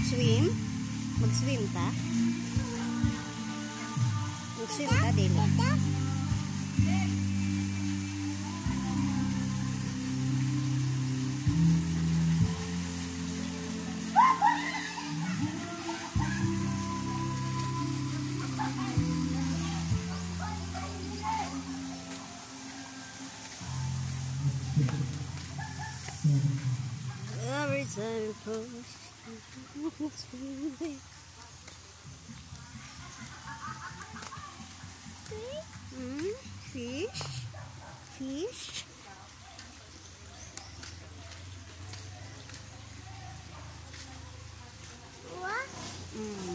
Swim? Mag-swim ta? Mag-swim ta, dili? Every time you push, fish, fish. What?